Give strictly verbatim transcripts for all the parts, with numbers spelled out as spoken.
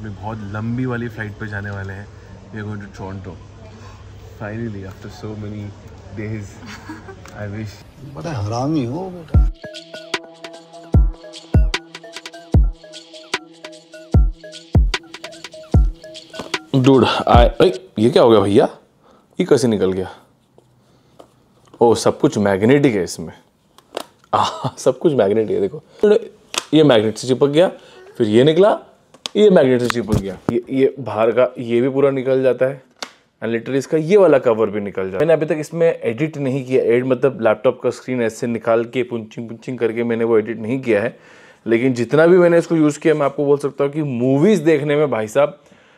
अपनी बहुत लंबी वाली फ्लाइट पे जाने वाले हैं। We are going to Toronto finally after so many days. I wish. बड़ा हरामी हो बेटा। डूड आई ये क्या हो गया भैया? ये कैसे निकल गया? ओ सब कुछ मैग्नेटिक है इसमें। आ, सब कुछ मैग्नेटिक है। देखो ये मैग्नेट से चिपक गया, फिर ये निकला, ये मैग्नेट से चिपक गया, ये ये बाहर का ये भी पूरा निकल जाता है एंड लिटरली इसका ये वाला कवर भी निकल जाता है। मैंने अभी तक इसमें एडिट नहीं किया। एड मतलब लैपटॉप का स्क्रीन ऐसे निकाल के पुंचिंग पुंचिंग करके मैंने वो एडिट नहीं किया है, लेकिन जितना भी मैंने इसको यूज़ किया मैं आपको बोल सकता हूँ कि मूवीज़ देखने में भाई साहब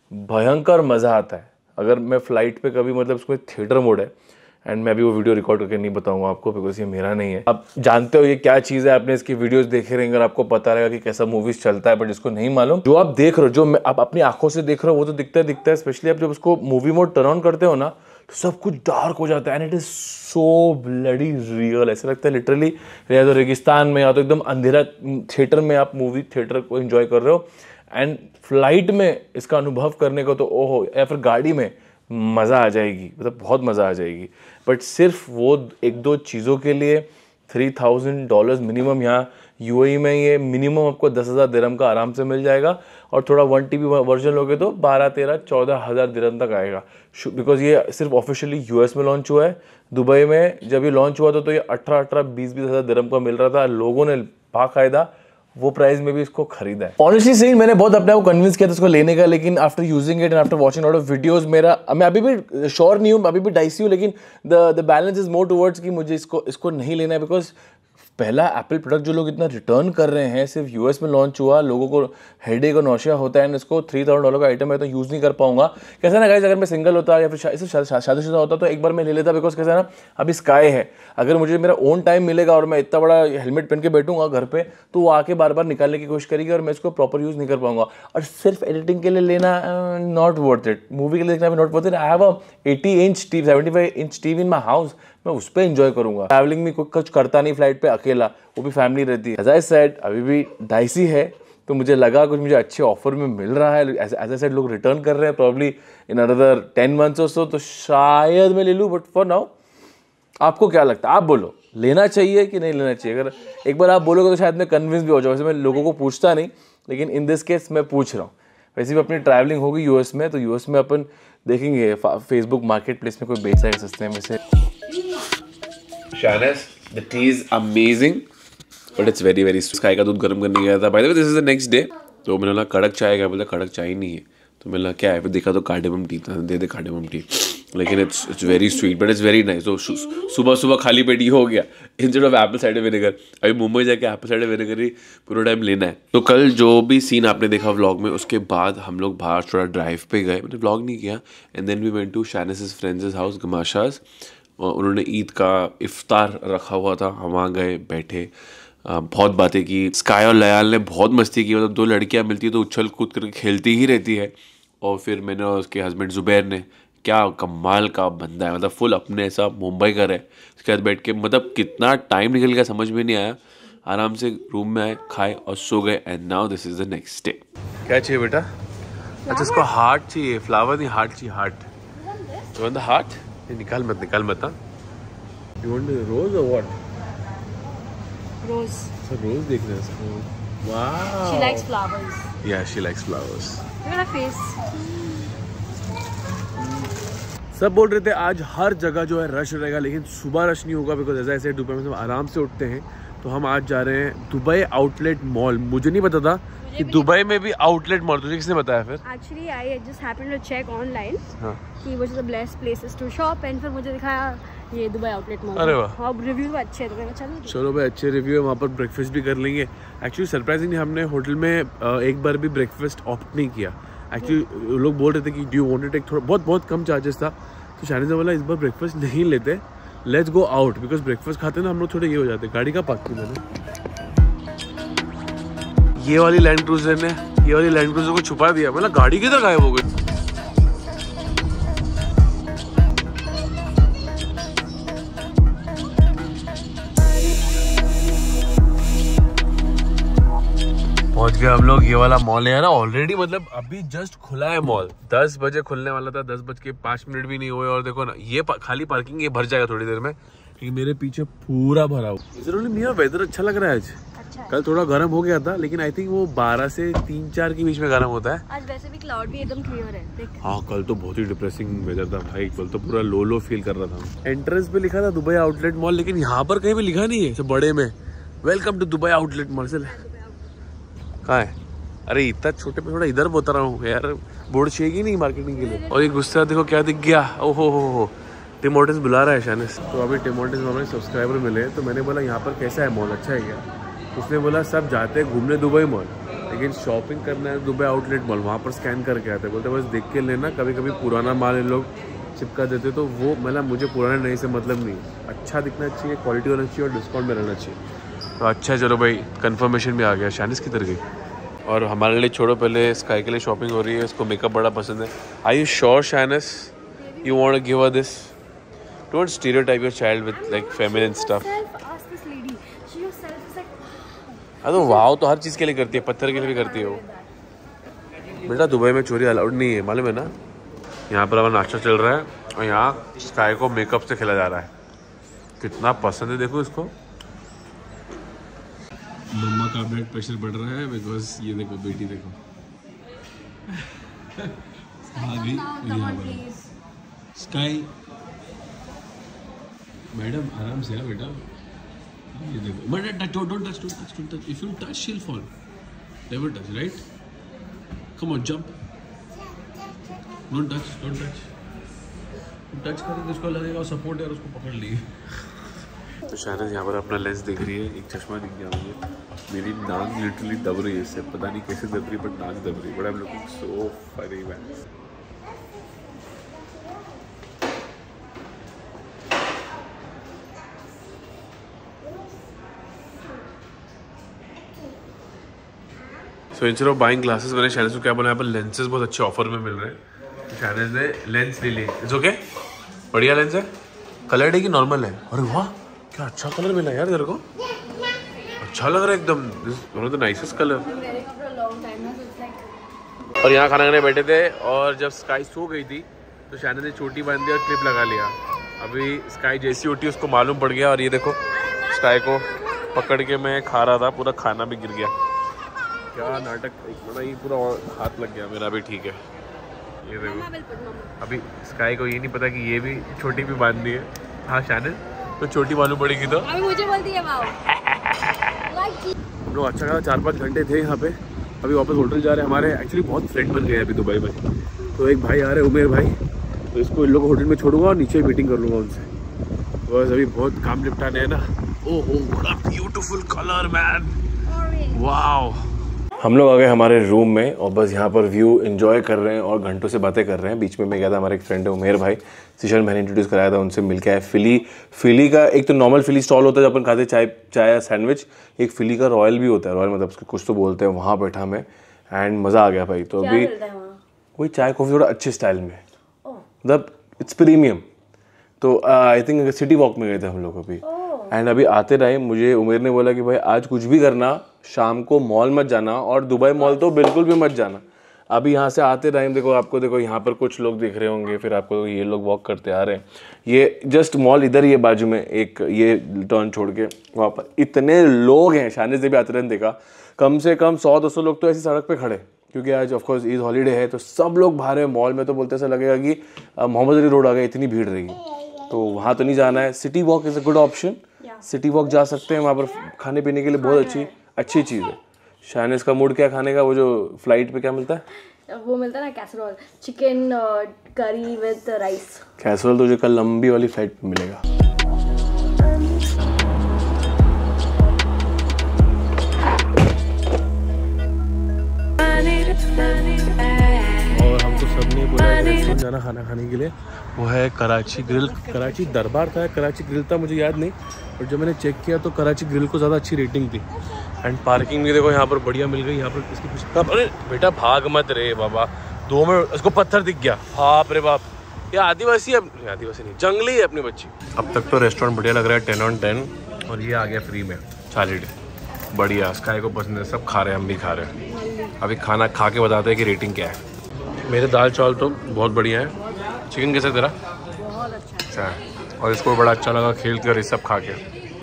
भयंकर मज़ा आता है। अगर मैं फ़्लाइट पे कभी मतलब इसको थिएटर मोड है एंड मैं भी वो वीडियो रिकॉर्ड करके नहीं बताऊंगा आपको बिकॉज ये मेरा नहीं है। आप जानते हो ये क्या चीज़ है, आपने इसकी वीडियोस देखे रहेंगे और आपको पता रहेगा कि कैसा मूवीज चलता है, बट इसको नहीं मालूम। जो आप देख रहे हो, जो आप अपनी आंखों से देख रहे हो वो तो दिखता है दिखता है स्पेशली आप जब उसको मूवी मोड टर्न ऑन करते हो ना तो सब कुछ डार्क हो जाता है and it is so bloody real. ऐसा लगता है लिटरली या तो रेगिस्तान में या तो एकदम अंधेरा थिएटर में आप मूवी थिएटर को एंजॉय कर रहे हो एंड फ्लाइट में इसका अनुभव करने को तो ओहो, या फिर गाड़ी में मज़ा आ जाएगी, मतलब बहुत मज़ा आ जाएगी। बट सिर्फ वो एक दो चीज़ों के लिए थ्री थाउजेंड डॉलर्स मिनिमम यहाँ यूएई में ये मिनिमम आपको दस हज़ार दिरहम का आराम से मिल जाएगा और थोड़ा वन टी बी वर्जन लोगे तो बारह तेरह चौदह हज़ार दिरहम तक आएगा। बिकॉज ये सिर्फ ऑफिशियली यूएस में लॉन्च हुआ है। दुबई में जब ये लॉन्च हुआ था तो ये अठारह अठारह बीस बीस हज़ार दिरहम का मिल रहा था। लोगों ने बाकायदा वो प्राइस में भी इसको खरीदा है। ऑनेस्टली सही मैंने बहुत अपने आप को कन्विंस किया था इसको लेने का, लेकिन after using it and after watching lot of videos मेरा मैं अभी भी श्योर नहीं हूँ, अभी भी डाइसी हूँ, लेकिन the the balance is more towards कि मुझे इसको इसको नहीं लेना है। बिकॉज पहला एप्पल प्रोडक्ट जो लोग इतना रिटर्न कर रहे हैं, सिर्फ यूएस में लॉन्च हुआ, लोगों को हेडेक और नौशिया होता है एंड इसको थ्री थाउजेंड डॉलर का आइटम मैं तो यूज़ नहीं कर पाऊंगा। कैसा ना गाइस, अगर मैं सिंगल होता या फिर शादीशुदा होता तो एक बार मैं ले लेता। बिकॉज कैसा ना अभी स्काई है, अगर मुझे मेरा ओन टाइम मिलेगा और मैं इतना बड़ा हेलमेट पहन के बैठूंगा घर पे तो वो आके बार बार निकालने की कोश करेगी और मैं इसको प्रॉपर यूज़ नहीं कर पाऊंगा। और सिर्फ एडिटिंग के लिए लेना नॉट वर्थ इट, मूवी के लिए देखना भी not worth it. I have a eighty inch TV seventy five inch TV in my house, मैं उस पर एंजॉय करूंगा। ट्रैवलिंग में कुछ करता नहीं फ्लाइट पे अकेला, वो भी फैमिली रहती है। एज आई सेड अभी भी डाइसी है तो मुझे लगा कुछ मुझे अच्छे ऑफर में मिल रहा है। एज आई सेड लोग रिटर्न कर रहे हैं probably in another ten months or so, तो शायद मैं ले लूँ। बट फॉर नाउ आपको क्या लगता है? आप बोलो लेना चाहिए कि नहीं लेना चाहिए। अगर एक बार आप बोलोगे तो शायद मैं कन्विंस भी हो जाऊँ। वैसे मैं लोगों को पूछता नहीं, लेकिन इन दिस केस मैं पूछ रहा हूँ। वैसे भी अपनी ट्रैवलिंग होगी यूएस में, तो यूएस में अपन देखेंगे फेसबुक मार्केट प्लेस में कोई बेच है सस्ते में से। Shanice, the tea is amazing, but it's very very sweet. स्काई का दूध गर्म करने गया था। By the way, this is the next day. तो मैंने बोला कड़क चाय क्या, बोला कड़क चाय नहीं है। तो मैंने बोला क्या है, फिर देखा तो कार्डेमम टी था, दे दे कार्डेमम टी। लेकिन it's it's very sweet but it's very nice. तो सुबह सुबह खाली पेट ही हो गया instead of apple cider vinegar. अभी मुंबई जाके एप्पल साइडर विनेगर ही पूरा टाइम लेना है। तो कल जो भी सीन आपने देखा व्लॉग में, उसके बाद हम लोग बाहर थोड़ा ड्राइव पे गए। मैंने व्लॉग नहीं किया and then we went to Shani's friend's house गमाशास। उन्होंने ईद का इफ्तार रखा हुआ था, हम वहाँ गए, बैठे, बहुत बातें की। स्काई और लयाल ने बहुत मस्ती की, मतलब दो लड़कियाँ मिलती है तो उछल कूद करके खेलती ही रहती है। और फिर मैंने और उसके हस्बैंड जुबैर ने, क्या कमाल का बंदा है, मतलब फुल अपने ऐसा मुंबई का है। उसके बाद बैठ के मतलब कितना टाइम निकल गया समझ में नहीं आया। आराम से रूम में आए, खाए और सो गए। And now this is the next day. क्या चाहिए बेटा? अच्छा इसको हार्ट चाहिए, फ्लावर नहीं हार्ट चाहिए। Heart you want the heart? निकाल मत निकाल मत। यू वांट रोज और व्हाट? रोज। सो रोज देख रहे हैं। Wow, she likes flowers. Yeah she likes flowers. Look at her face. सब बोल रहे थे आज हर जगह जो है रश रहेगा, लेकिन सुबह रश नहीं होगा। बिकॉज ऐसा ऐसे दोपहर में सब आराम से उठते हैं। तो हम आज जा रहे हैं दुबई आउटलेट मॉल। मुझे नहीं पता था कि दुबई में भी आउटलेट मॉल, तुझे किसने बताया फिर? Actually I just happened to check online हाँ कि which is the best places to shop and फिर मुझे दिखाया ये दुबई आउटलेट मॉल। अरे वाह, और रिव्यू अच्छे थे। तो चलो चलो भाई अच्छे रिव्यू है, वहाँ पर ब्रेकफास्ट भी कर लेंगे। एक्चुअली सरप्राइजिंगली हमने होटल में एक बार भी ब्रेकफास्ट ऑप्ट नहीं किया। एक्चुअली लोग बोल रहे थे कि do you want to take, थोड़ा बहुत बहुत कम चार्जेस था। तो शानिस ने बोला इस बार ब्रेकफास्ट नहीं लेते, let's go out. Because breakfast खाते ना हम लोग थोड़े ये हो जाते। गाड़ी का पार्क की मैंने ये वाली लैंड क्रूजर ने ये वाली लैंड क्रूजर को छुपा दिया। मतलब गाड़ी किधर गायब हो गई? पहुंच गए हम लोग। ये वाला मॉल है ना ऑलरेडी, मतलब अभी जस्ट खुला है मॉल। दस बजे खुलने वाला था, दस बज के पाँच मिनट भी नहीं हुए और देखो ना ये पा, खाली पार्किंग ये भर जाएगा थोड़ी देर में, क्योंकि मेरे पीछे पूरा भरा हुआ। वेदर अच्छा लग रहा है आज। अच्छा है। कल थोड़ा गर्म हो गया था, लेकिन आई थिंक वो बारह से तीन चार के बीच में गर्म होता है। आज वैसे भी क्लाउड भी एकदम क्लियर है, देख। हाँ कल तो बहुत ही डिप्रेसिंग वेदर था भाई, कल तो पूरा लो लो फील कर रहा था। एंट्रेंस पे लिखा था दुबई आउटलेट मॉल, लेकिन यहाँ पर कहीं भी लिखा नहीं है बड़े में, welcome to Dubai outlet mall. से कहाँ है? अरे इतना छोटे पे थोड़ा इधर बता रहा हूँ यार, बोर्ड चाहिए नहीं मार्केटिंग के लिए। और ये गुस्सा देखो क्या दिख गया, ओहो हो हो टिम हॉर्टन्स बुला रहा है शानिस। तो अभी टिम हॉर्टन्स में हमें सब्सक्राइबर मिले, तो मैंने बोला यहाँ पर कैसा है मॉल, अच्छा है क्या? उसने बोला सब जाते हैं घूमने दुबई मॉल, लेकिन शॉपिंग करना है दुबई आउटलेट मॉल, वहाँ पर स्कैन करके आते हैं। बोलते बस देख के लेना, कभी कभी पुराना माल इन लोग चिपका देते, तो वो मतलब मुझे पुराने नए से मतलब नहीं, अच्छा दिखना चाहिए, क्वालिटी होना चाहिए और डिस्काउंट में रहना चाहिए। तो अच्छा चलो भाई, कन्फर्मेशन भी आ गया। शानिस किधर गई? और हमारे लिए छोड़ो, पहले स्काई के लिए शॉपिंग हो रही है, उसको मेकअप बड़ा पसंद है। Are you sure Shanis you want to give her this? Don't stereotype your child with like feminine stuff. हाँ तो वाव तो हर चीज़ के लिए करती है, पत्थर के लिए भी करती है वो। बेटा दुबई में चोरी अलाउड नहीं है, मालूम है ना। यहाँ पर हमारा नाश्ता चल रहा है और यहाँ स्काई को मेकअप से खिला जा रहा है। कितना पसंद है देखो इसको। मम्मा का ब्लड प्रेशर बढ़ रहा है बिकॉज ये देखो बेटी देखो स्काई। मैडम आराम से बेटा, ये देखो but don't touch don't touch don't touch, if you touch she will fall, never touch, right? Come on jump, don't touch don't touch, touch करें तो उसको लगेगा सपोर्ट है और उसको पकड़ लिए। तो शायद यहाँ पर अपना लेंस दिख रही है, एक चश्मा दिख गया मुझे। मेरी नाक लिटरली दब रही है इससे, पता नहीं कैसे दब रही है बट नाक दब रही है। But I am looking so funny man. So instead of buying glasses मैंने शायद को क्या बोला, यहाँ पर लेंसेज बहुत अच्छे ऑफर में मिल रहे हैं। तो शायद ने लेंस ले ली। इट्स ओके, बढ़िया लेंस है। कलर्ड है कि नॉर्मल है? अरे वाह क्या अच्छा कलर मिला यार तेरे को, अच्छा लग रहा है एकदम, one of the nicest colour. और यहाँ खाना खाने बैठे थे और जब स्काई सो गई थी तो शायद ने चोटी बांध दी और क्लिप लगा लिया। अभी स्काई जैसी उठी उसको मालूम पड़ गया और ये देखो स्काई को पकड़ के मैं खा रहा था, पूरा खाना भी गिर गया। क्या नाटक, एक बड़ा ही पूरा हाथ लग गया मेरा भी। ठीक है ये देखो, अभी स्काई को ये नहीं पता कि ये भी छोटी भी बांधनी है। हाँ शायद तो छोटी मालूम पड़ेगी तो अभी मुझे बोलती है वाओ। हम लोग अच्छा खासा चार पाँच घंटे थे यहाँ पे, अभी वापस होटल जा रहे हैं। हमारे एक्चुअली बहुत फ्रेंड बन गए हैं अभी दुबई में, तो एक भाई आ रहे हैं उमेर भाई, तो इसको इन लोग होटल में छोड़ूंगा और नीचे मीटिंग कर लूँगा उनसे। बस अभी बहुत काम निपटाने हैं ना। ओह हो बड़ा ब्यूटीफुल कलर मैन, वाओ। हम लोग आ गए हमारे रूम में और बस यहाँ पर व्यू एंजॉय कर रहे हैं और घंटों से बातें कर रहे हैं। बीच में मैं गया था, हमारे एक फ्रेंड है उमेर भाई, सिशन मैंने इंट्रोड्यूस कराया था, उनसे मिल के आया। फिली फिली का एक तो नॉर्मल फिली स्टॉल होता है जब अपन खाते चाय चाय या सैंडविच, एक फिली का रॉयल भी होता है, रॉयल मतलब उसको कुछ तो बोलते हैं। वहाँ बैठा मैं एंड मज़ा आ गया भाई। तो अभी वही चाय कॉफ़ी थोड़ा अच्छे स्टाइल में, मतलब इट्स प्रीमियम। तो आई थिंक सिटी वॉक में गए थे हम लोग अभी एंड अभी आते रहे। मुझे उमेर ने बोला कि भाई आज कुछ भी करना, शाम को मॉल मत जाना और दुबई मॉल तो बिल्कुल भी मत जाना। अभी यहाँ से आते रहे, देखो आपको देखो यहाँ पर कुछ लोग दिख रहे होंगे, फिर आपको ये लोग वॉक करते आ रहे हैं। ये जस्ट मॉल इधर ही है बाजू में, एक ये टर्न छोड़ के वहाँ पर इतने लोग हैं। शानिस से भी आते रहे देखा, कम से कम सौ दो सौ लोग तो ऐसी सड़क पे खड़े, क्योंकि आज ऑफकोर्स ईद हॉलीडे है, तो सब लोग बाहर है। मॉल में तो बोलते ऐसा लगेगा कि मोहम्मद अली रोड आ गया, इतनी भीड़ रहेगी। तो वहाँ तो नहीं जाना है। City walk is a good option, city walk जा सकते हैं, वहाँ पर खाने पीने के लिए बहुत अच्छी अच्छी चीज़ है। शानिस का मूड क्या खाने का? वो जो फ्लाइट पे क्या मिलता है, वो मिलता है ना casserole, chicken curry with rice. Casserole तुझे कल लंबी वाली फ्लाइट पे मिलेगा। और हमको सबने बोला रेस्टोरेंट जाना खाना खाने के लिए, वो है कराची ग्रिल। कराची दरबार था, कराची ग्रिल था, मुझे याद नहीं, और जब मैंने चेक किया तो कराची ग्रिल को ज़्यादा अच्छी रेटिंग थी। एंड पार्किंग भी देखो यहाँ पर बढ़िया मिल गई। यहाँ पर इसकी कुछ, अरे बेटा भाग मत रे बाबा, दो में उसको पत्थर दिख गया, बाप रे बाप। ये आदिवासी है, आदिवासी नहीं जंगली है अपनी बच्ची। अब तक तो रेस्टोरेंट बढ़िया लग रहा है, टेन ऑन टेन। और ये आ गया फ्री में चालीस। बढ़िया, स्काई को पसंद है, सब खा रहे हैं, हम भी खा रहे हैं। अभी खाना खा के बताते हैं कि रेटिंग क्या है। मेरे दाल चावल तो बहुत बढ़िया है। चिकन कैसा तेरा? बहुत अच्छा है। अच्छा, और इसको बड़ा अच्छा लगा खेल कर ये सब खा के।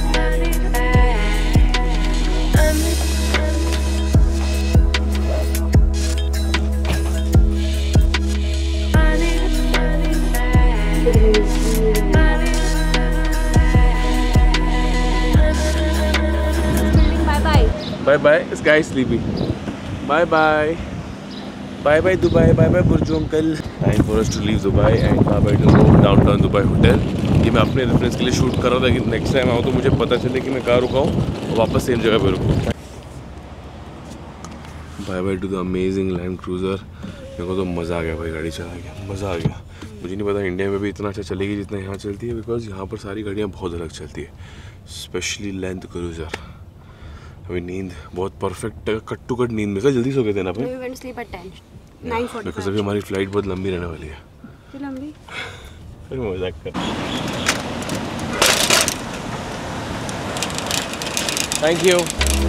बाय बाय, इस guy sleepy. Bye bye bye bye Dubai, bye bye Burj uncle. Time for us to leave Dubai and bye to go downtown Dubai hotel. ये मैं अपने रेफरेंस के लिए शूट कर रहा था कि नेक्स्ट टाइम आऊँ तो मुझे पता चले कि मैं कहाँ रुका हूँ और वापस सेम जगह पे रुकूँ। Bye bye to the amazing Land Cruiser. मेरे को तो मज़ा आ गया भाई, गाड़ी चला गया, मज़ा आ गया। मुझे नहीं पता इंडिया में भी इतना अच्छा चलेगी जितना यहाँ चलती है, बिकॉज यहाँ पर सारी गाड़ियाँ बहुत अलग चलती है, स्पेशली लैंड क्रूज़र। अभी नींद बहुत परफेक्ट कट टू कट नींद में। कल जल्दी सो गए थे ना अपने? बिकॉज अभी हमारी फ्लाइट बहुत लंबी रहने वाली है। लंबी? फिर मजाक कर। Thank you.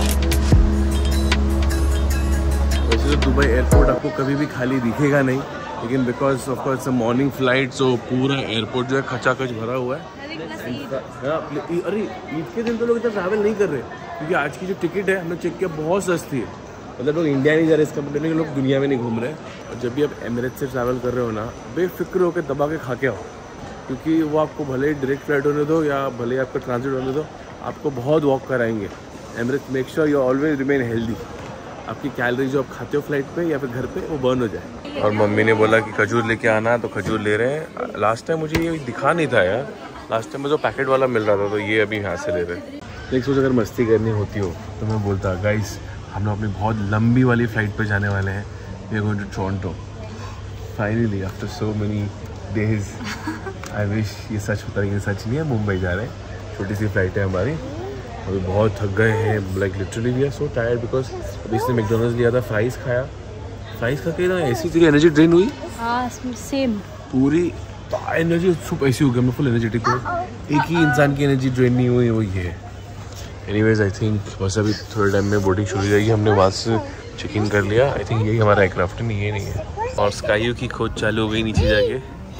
वैसे तो दुबई एयरपोर्ट आपको कभी भी खाली दिखेगा नहीं, लेकिन because of course morning flight, so पूरा एयरपोर्ट जो है खचाखच भरा हुआ है। अरे ईद के दिन तो लोग इतना ट्रैवल नहीं कर रहे, क्योंकि आज की जो टिकट है हमने चेक किया बहुत सस्ती है। मतलब लोग इंडिया नहीं जा रहे, इसका मतलब नहीं कि लोग दुनिया में नहीं घूम रहे। और जब भी आप एमिरेट्स से ट्रैवल कर रहे हो ना, बेफिक्र होकर दबा के खा के आओ, क्योंकि वो आपको भले ही डायरेक्ट फ्लाइट होने दो या भले ही आपका ट्रांजिट होने दो, आपको बहुत वॉक कराएंगे। Emirates make sure you always remain healthy. आपकी कैलोरी जो आप खाते हो फ्लाइट पे या फिर घर पे, वो बर्न हो जाए। और मम्मी ने बोला कि खजूर लेके आना, तो खजूर ले रहे हैं। लास्ट टाइम मुझे ये दिखा नहीं था यार, लास्ट टाइम में जो पैकेट वाला मिल रहा था, तो ये अभी यहाँ से ले रहे हैं। एक सोच अगर मस्ती करनी होती हो तो मैं बोलता, गाइस हम लोग अपनी बहुत लंबी वाली फ़्लाइट पे जाने वाले हैं। We are going to Toronto finally after so many days. I wish ये सच होता है, ये सच नहीं है। मुंबई जा रहे हैं, छोटी सी फ्लाइट है हमारी। अभी बहुत थक गए हैं, like literally we are so tired, because अभी इसने मैकडॉनल्ड्स लिया था, फ्राइज़ खाया, फ्राइज़ खा के ना ऐसी तेरी एनर्जी ड्रेन हुई। हाँ सेम, पूरी एनर्जी सुप ऐसी हो गई, मैं फुल एनर्जेटिक हूँ। एक ही इंसान की एनर्जी ड्रेन नहीं हुई, वो ये है। एनीवेज आई थिंक बस अभी थोड़े टाइम में बोर्डिंग शुरू हो जाएगी। हमने वहाँ से चेक इन कर लिया। आई थिंक यही हमारा एयरक्राफ्ट नहीं, ये नहीं है। और स्काईयू की खोज चालू हो गई नीचे जाके।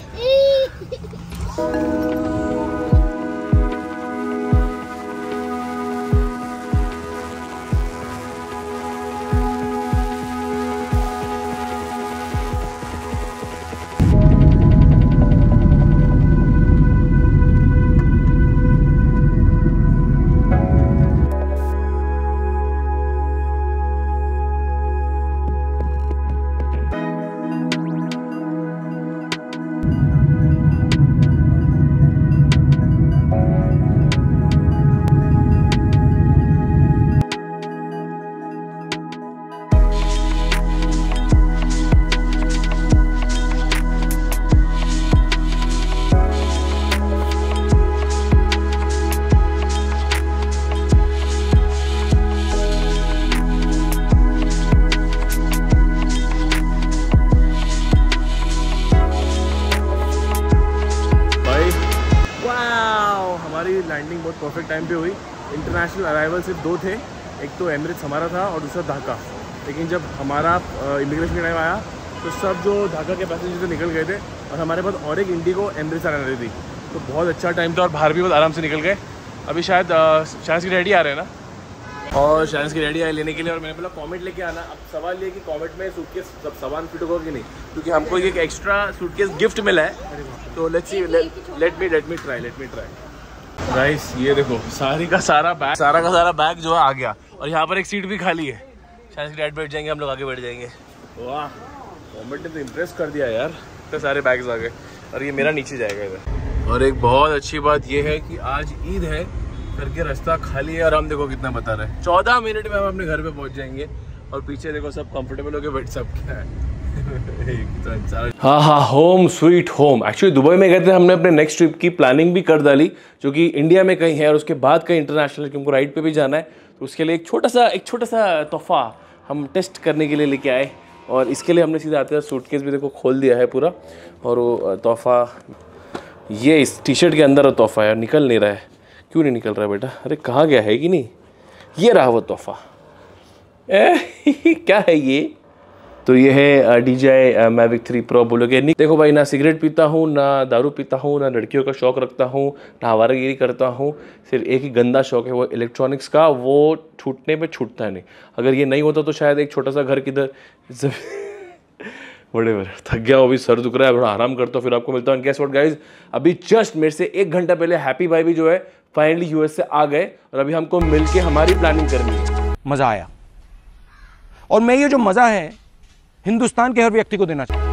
लैंडिंग बहुत परफेक्ट टाइम पे हुई। इंटरनेशनल अराइवल सिर्फ दो थे, एक तो एमिरेट्स हमारा था और दूसरा ढाका। लेकिन जब हमारा इमिग्रेशन टाइम आया तो सब जो ढाका के पैसेंजर तो निकल गए थे और हमारे पास और एक इंडिगो एमिरेट्स आने रही थी। तो बहुत अच्छा टाइम था और बाहर भी बहुत आराम से निकल गए। अभी शायद शायद की रेडी आ रहे हैं ना, और शायद की रेडी आए लेने के लिए। और मैंने बोला कॉमेट लेके आना। अब सवाल ये कि कॉमेट में सूटकेस सब सामान फिट होगा कि नहीं, क्योंकि हमको एक एक्स्ट्रा सूटकेस गिफ्ट मिला है। तो let's see, let me let me try let me try guys. ये देखो सारी का सारा बैग सारा का सारा बैग जो है आ गया, और यहाँ पर एक सीट भी खाली है। शायद की डैड बैठ जाएंगे, हम लोग आगे बैठ जाएंगे। वाह, कॉमेट ने तो इम्प्रेस कर दिया यार, इतने सारे बैग्स आ गए। और ये मेरा नीचे जाएगा इधर। और एक बहुत अच्छी बात ये है कि आज ईद है करके रास्ता खाली है, और हम देखो कितना बता रहे हैं, चौदह मिनट में हम अपने घर पे पहुंच जाएंगे। और पीछे देखो सब कंफर्टेबल हो गए, बैठ सब क्या है। हाँ हाँ, home sweet home. Actually Dubai में गए थे, हमने अपने नेक्स्ट ट्रिप की प्लानिंग भी कर डाली, जो कि इंडिया में कहीं है और उसके बाद कहीं इंटरनेशनल, क्योंकि राइड पे भी जाना है। तो उसके लिए एक छोटा सा एक छोटा सा तोहफा हम टेस्ट करने के लिए लेके आए। और इसके लिए हमने सीधा आते हैं सूटकेस भी देखो खोल दिया है पूरा। और वो तोहफा ये इस टी शर्ट के अंदर तोहफा है, निकल नहीं रहा है। क्यों नहीं निकल रहा है बेटा? अरे कहाँ गया है कि नहीं? ये रहा वो तोहफा। क्या है ये? तो ये है D J I Mavic three pro. बोलोगे नहीं, देखो भाई, ना सिगरेट पीता हूँ, ना दारू पीता हूँ, ना लड़कियों का शौक रखता हूँ, ना आवारागिरी करता हूँ। सिर्फ एक ही गंदा शौक है, वो इलेक्ट्रॉनिक्स का। वो छूटने पे छूटता नहीं। अगर ये नहीं होता तो शायद एक छोटा सा घर किधर बड़े बड़े थक गया हूँ, अभी सर दुख रहा है, थोड़ा आराम करता हूँ, फिर आपको मिलता हूँ। गेस व्हाट गाइज, अभी जस्ट मेरे से एक घंटा पहले हैप्पी भाई भी जो है फाइनली यूएस से आ गए और अभी हमको मिलके हमारी प्लानिंग करनी है। मजा आया, और मैं ये जो मजा है हिंदुस्तान के हर व्यक्ति को देना चाहता हूं।